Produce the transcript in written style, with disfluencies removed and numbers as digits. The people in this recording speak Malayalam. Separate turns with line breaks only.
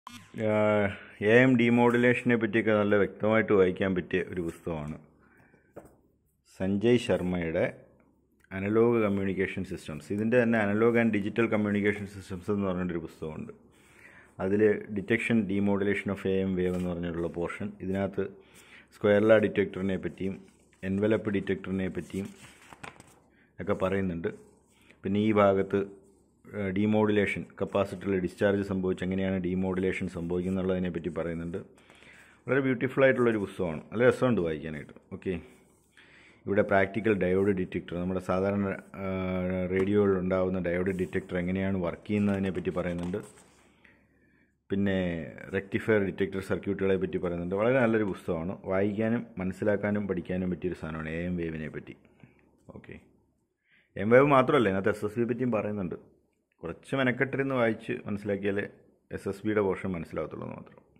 എ എം ഡീമോഡുലേഷനെ പറ്റിയൊക്കെ നല്ല വ്യക്തമായിട്ട് വായിക്കാൻ പറ്റിയ ഒരു പുസ്തകമാണ്. സഞ്ജയ് ശർമ്മയുടെ അനലോഗ് കമ്മ്യൂണിക്കേഷൻ സിസ്റ്റംസ്. ഇതിൻ്റെ തന്നെ analog and digital communication systems എന്ന് പറഞ്ഞിട്ടൊരു പുസ്തകമുണ്ട്. അതിൽ detection demodulation of A M wave എന്ന് പറഞ്ഞിട്ടുള്ള പോർഷൻ, ഇതിനകത്ത് സ്ക്വയർ ലാ ഡിറ്റക്ടറിനെ പറ്റിയും എൻവലപ്പ് ഡിറ്റക്ടറിനെ പറ്റിയും ഒക്കെ പറയുന്നുണ്ട്. പിന്നെ ഈ ഭാഗത്ത് ഡീമോഡുലേഷൻ, കപ്പാസിറ്ററിൽ ഡിസ്ചാർജ് സംഭവിച്ച് എങ്ങനെയാണ് ഡീമോഡുലേഷൻ സംഭവിക്കുന്നുള്ളതിനെ പറ്റി പറയുന്നുണ്ട്. വളരെ ബ്യൂട്ടിഫുൾ ആയിട്ടുള്ളൊരു പുസ്തകമാണ്, നല്ല രസമുണ്ട് വായിക്കാനായിട്ട്. ഓക്കെ, ഇവിടെ പ്രാക്ടിക്കൽ ഡയോഡ് ഡിറ്റക്ടർ, നമ്മുടെ സാധാരണ റേഡിയോയിൽ ഉണ്ടാകുന്ന ഡയോഡ് ഡിറ്റക്ടർ എങ്ങനെയാണ് വർക്ക് ചെയ്യുന്നതിനെ പറ്റി പറയുന്നുണ്ട്. പിന്നെ റെക്ടിഫയർ ഡിറ്റക്ടർ സർക്യൂട്ടുകളെ പറ്റി പറയുന്നുണ്ട്. വളരെ നല്ലൊരു പുസ്തകമാണ്, വായിക്കാനും മനസ്സിലാക്കാനും പഠിക്കാനും പറ്റിയൊരു സാധനമാണ് എ എം വേവിനെ പറ്റി. ഓക്കെ, എം വേവ് മാത്രമല്ല, ഇതിനകത്ത് എസ് എസ് ബി പറ്റിയും പറയുന്നുണ്ട്. കുറച്ച് മെനക്കെട്ടിരുന്ന് വായിച്ച് മനസ്സിലാക്കിയാലേ എസ് എസ് ബിയുടെ പോർഷൻ മനസ്സിലാകത്തുള്ളൂ എന്ന് മാത്രം.